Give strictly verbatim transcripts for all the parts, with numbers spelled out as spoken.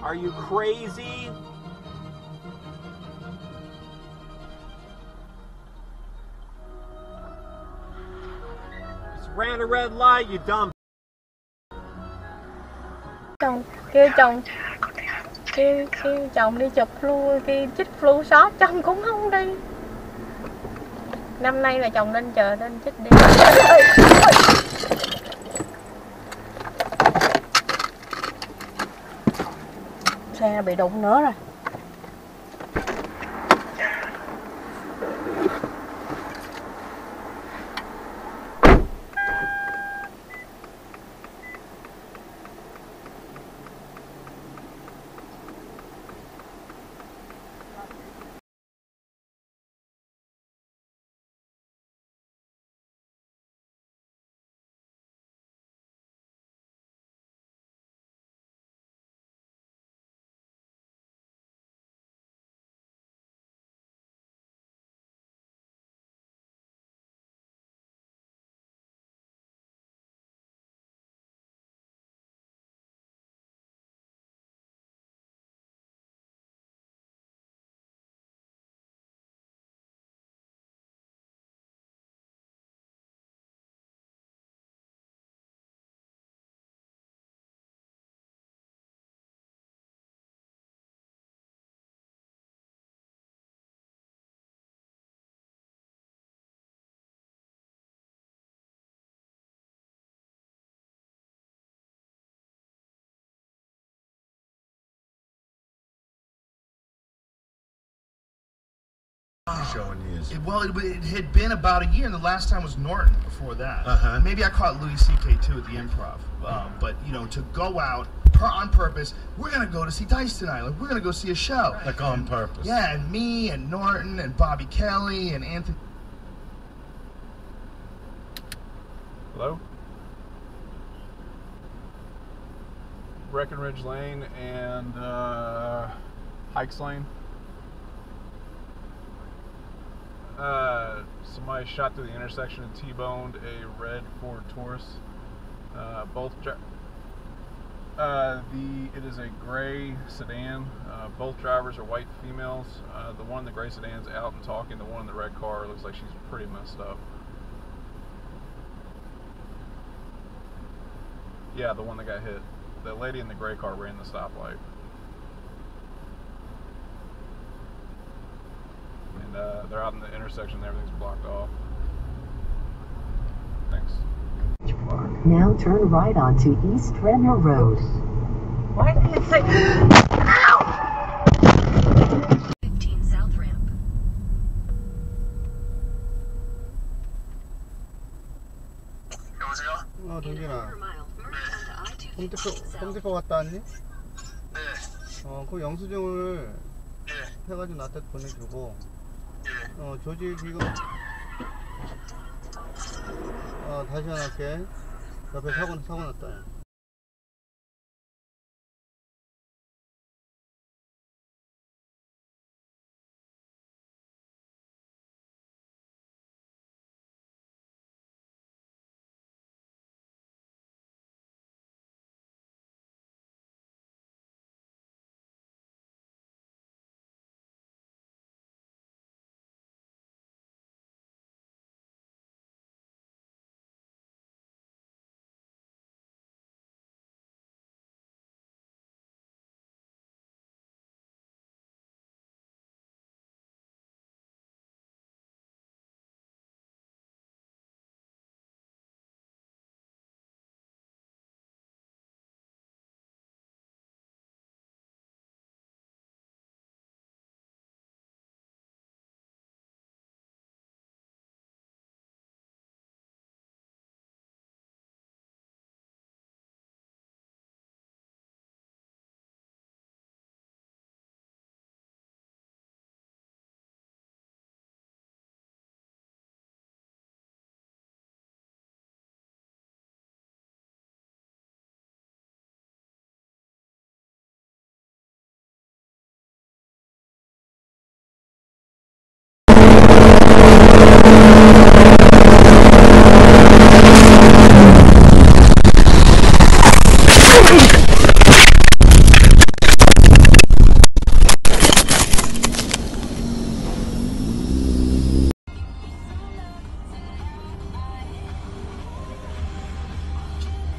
Are you crazy? Just ran a red light, you dumb. Chồng kêu chồng kêu kêu chồng đi chụp flu, kêu chích flu shot, chồng cũng không đi. Năm nay là chồng nên chờ nên chích đi. Xe bị đụng nữa rồi. Showing years. It, well, it, it had been about a year, and the last time was Norton before that. Uh-huh. Maybe I caught Louis C K too at the Improv. Um, but, you know, to go out per, on purpose, we're going to go to see Dice tonight. Like, we're going to go see a show. Like on purpose. Yeah, and me and Norton and Bobby Kelly and Anthony. Hello? Breckenridge Lane and uh, Hikes Lane. Uh, somebody shot through the intersection and T-boned a red Ford Taurus. Uh, both dri uh, the it is a gray sedan. Uh, both drivers are white females. Uh, the one in the gray sedan's out and talking. The one in the red car looks like she's pretty messed up. Yeah, the one that got hit. The lady in the gray car ran the stoplight. And uh, they're out in the intersection, everything's blocked off. Thanks. Now turn right onto East Renner Road. Why did it say? fifteen South Ramp. 여보세요? 어, 동진아. 네. 홈디포, 홈디포 갔다 왔니? 네. 어, 그 영수증을 예. 해가지고 나한테 보내주고, 예. 어, 조지 지금, 어, 다시 전화할게. 옆에 사고, 사고 났다.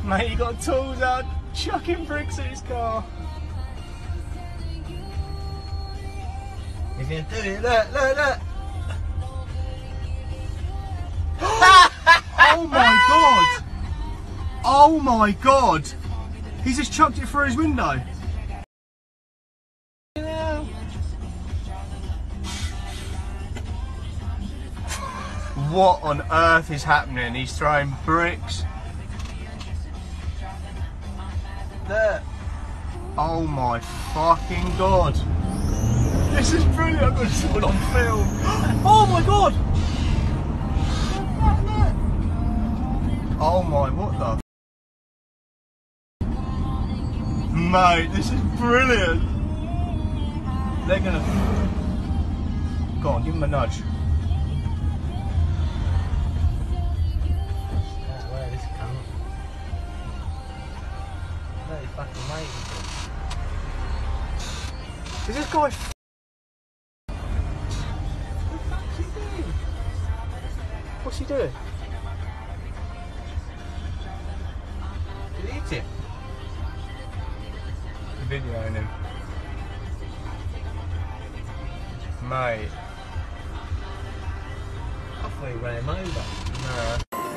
Mate, he got tools out, chucking bricks at his car. He's gonna do it. Look, look, look. Oh my god! Oh my god! He's just chucked it through his window. What on earth is happening? He's throwing bricks. There. Oh my fucking god. This is brilliant. I've got this all on film. Oh my god. Oh my, what the? Mate, this is brilliant. They're gonna... Go on, give him a nudge. Where this comes? That is fucking amazing. Is this guy f***? What's he doing? Did he eat it? Videoing him. Mate. I thought he ran him over. Nah.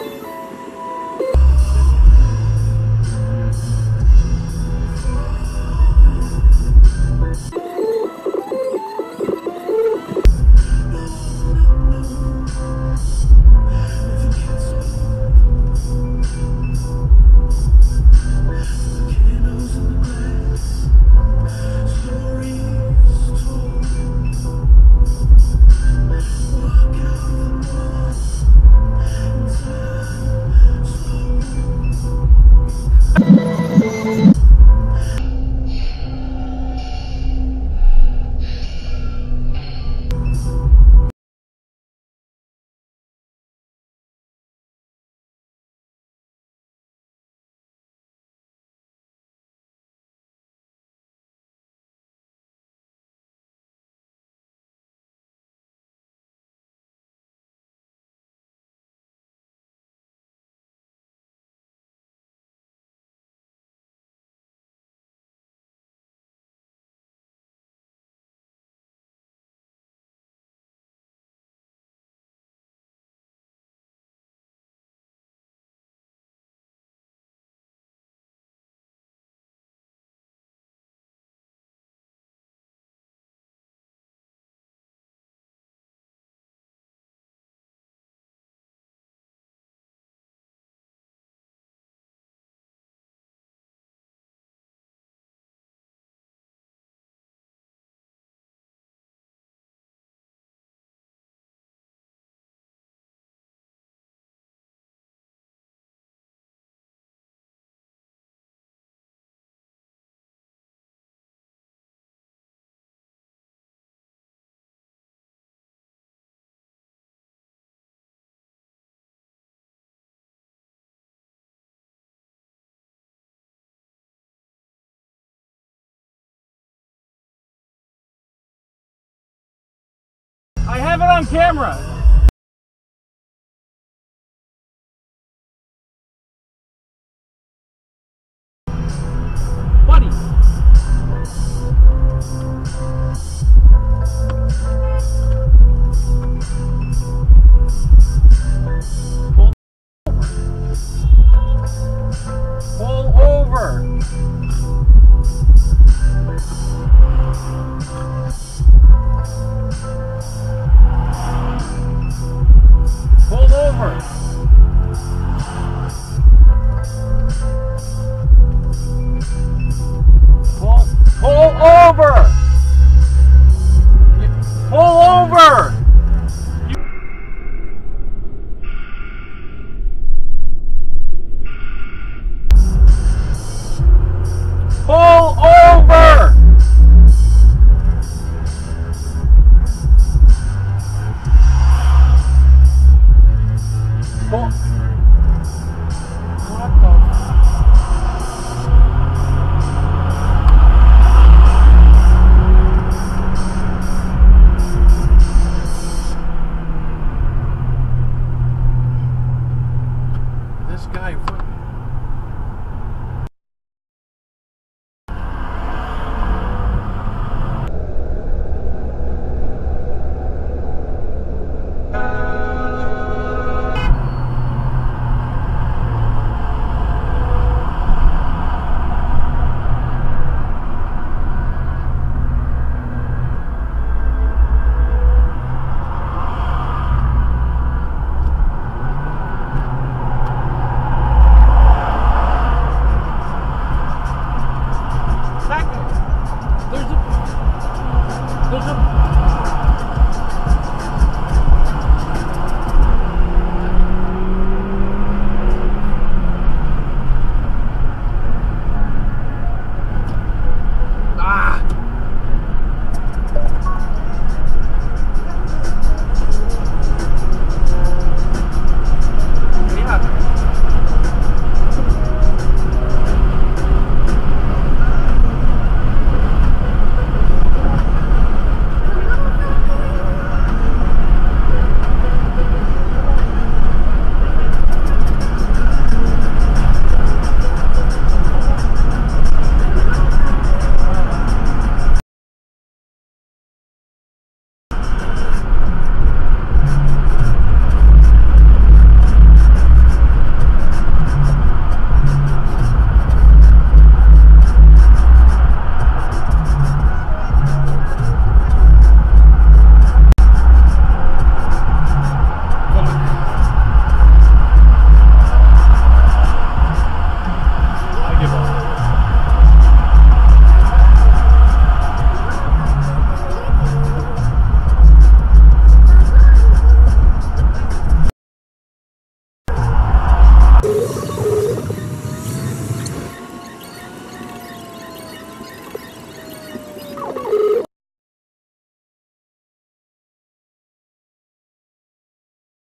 I have it on camera. Buddy. Pull over.